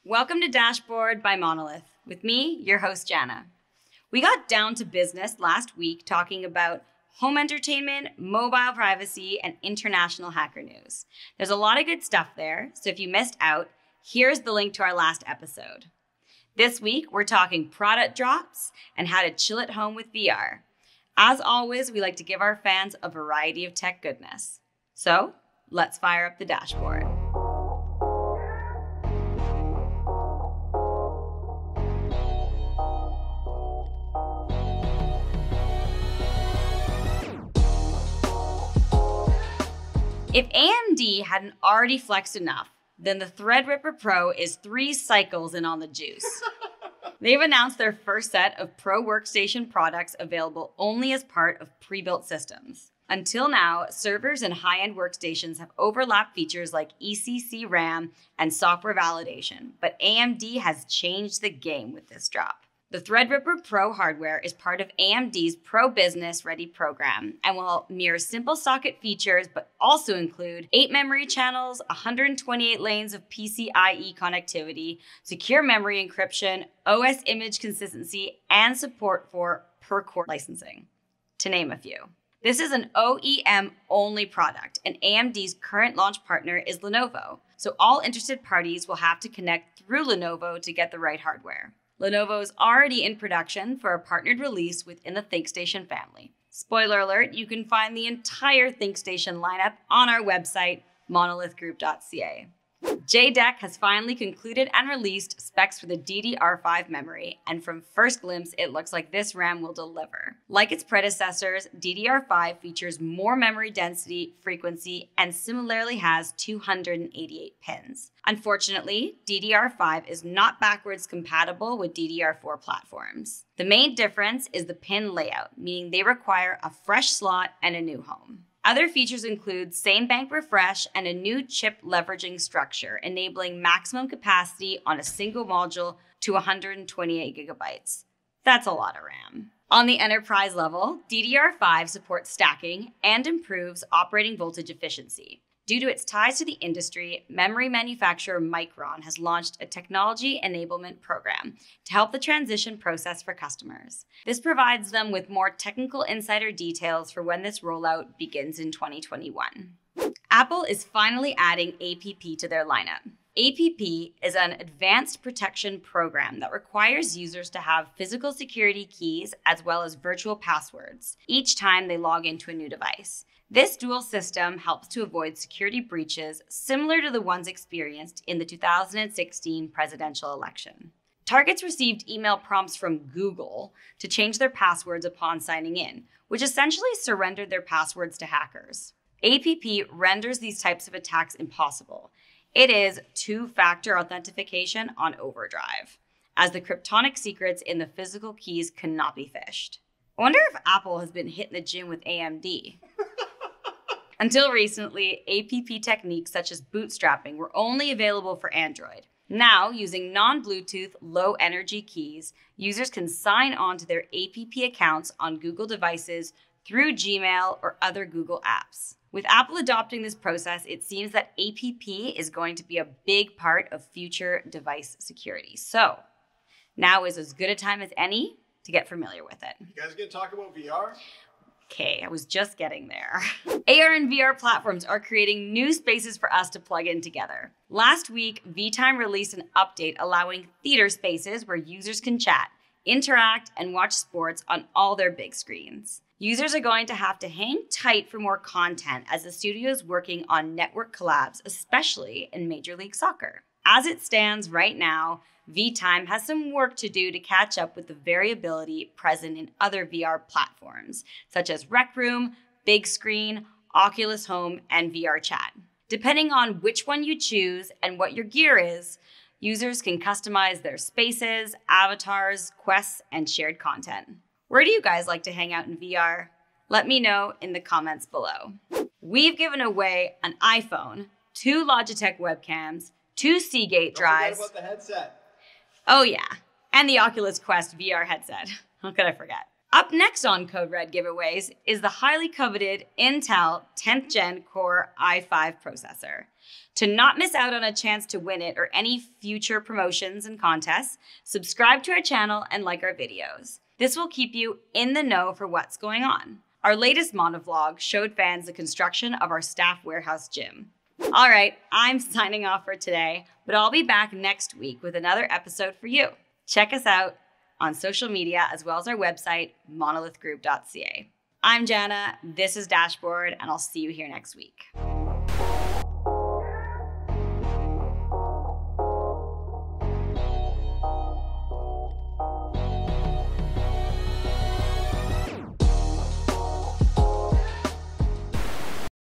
Welcome to Dashboard by Monolith, with me, your host, Jana. We got down to business last week talking about home entertainment, mobile privacy, and international hacker news. There's a lot of good stuff there, so if you missed out, here's the link to our last episode. This week, we're talking product drops and how to chill at home with VR. As always, we like to give our fans a variety of tech goodness. So, let's fire up the dashboard. If AMD hadn't already flexed enough, then the Threadripper PRO is 3 cycles in on the juice. They've announced their first set of Pro workstation products available only as part of pre-built systems. Until now, servers and high-end workstations have overlapped features like ECC RAM and software validation, but AMD has changed the game with this drop. The Threadripper PRO hardware is part of AMD's Pro Business Ready program and will mirror simple socket features, but also include 8 memory channels, 128 lanes of PCIe connectivity, secure memory encryption, OS image consistency, and support for per-core licensing, to name a few. This is an OEM-only product, and AMD's current launch partner is Lenovo, so all interested parties will have to connect through Lenovo to get the right hardware. Lenovo is already in production for a partnered release within the ThinkStation family. Spoiler alert, you can find the entire ThinkStation lineup on our website, monolithgroup.ca. JDEC has finally concluded and released specs for the DDR5 memory, and from first glimpse, it looks like this RAM will deliver. Like its predecessors, DDR5 features more memory density, frequency, and similarly has 288 pins. Unfortunately, DDR5 is not backwards compatible with DDR4 platforms. The main difference is the pin layout, meaning they require a fresh slot and a new home. Other features include same bank refresh and a new chip leveraging structure, enabling maximum capacity on a single module to 128 gigabytes. That's a lot of RAM. On the enterprise level, DDR5 supports stacking and improves operating voltage efficiency. Due to its ties to the industry, memory manufacturer Micron has launched a technology enablement program to help the transition process for customers. This provides them with more technical insider details for when this rollout begins in 2021. Apple is finally adding APP to their lineup. APP is an advanced protection program that requires users to have physical security keys as well as virtual passwords each time they log into a new device. This dual system helps to avoid security breaches similar to the ones experienced in the 2016 presidential election. Targets received email prompts from Google to change their passwords upon signing in, which essentially surrendered their passwords to hackers. APP renders these types of attacks impossible. It is two-factor authentication on overdrive, as the cryptonic secrets in the physical keys cannot be phished. I wonder if Apple has been hitting the gym with AMD. Until recently, APP techniques such as bootstrapping were only available for Android. Now, using non-Bluetooth low-energy keys, users can sign on to their APP accounts on Google devices through Gmail or other Google apps. With Apple adopting this process, it seems that APP is going to be a big part of future device security. So, now is as good a time as any to get familiar with it. You guys gonna talk about VR? Okay, I was just getting there. AR and VR platforms are creating new spaces for us to plug in together. Last week, VTime released an update allowing theater spaces where users can chat, interact, and watch sports on all their big screens. Users are going to have to hang tight for more content as the studio is working on network collabs, especially in Major League Soccer. As it stands right now, VTime has some work to do to catch up with the variability present in other VR platforms, such as Rec Room, Big Screen, Oculus Home, and VR Chat. Depending on which one you choose and what your gear is, users can customize their spaces, avatars, quests, and shared content. Where do you guys like to hang out in VR? Let me know in the comments below. We've given away an iPhone, 2 Logitech webcams, 2 Seagate drives. Don't forget about the headset. Oh yeah, and the Oculus Quest VR headset. How could I forget? Up next on Code Red giveaways is the highly coveted Intel 10th Gen Core i5 processor. To not miss out on a chance to win it or any future promotions and contests, subscribe to our channel and like our videos. This will keep you in the know for what's going on. Our latest monovlog showed fans the construction of our staff warehouse gym. All right, I'm signing off for today, but I'll be back next week with another episode for you. Check us out on social media as well as our website, monolithgroup.ca. I'm Jana, this is Dashboard, and I'll see you here next week.